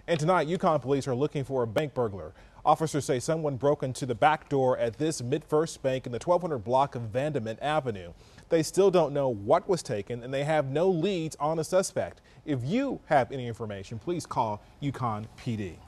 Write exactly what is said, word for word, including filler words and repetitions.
And tonight, Yukon police are looking for a bank burglar. Officers say someone broke into the back door at this MidFirst Bank in the twelve hundred block of Vandermint Avenue. They still don't know what was taken, and they have no leads on the suspect. If you have any information, please call Yukon P D.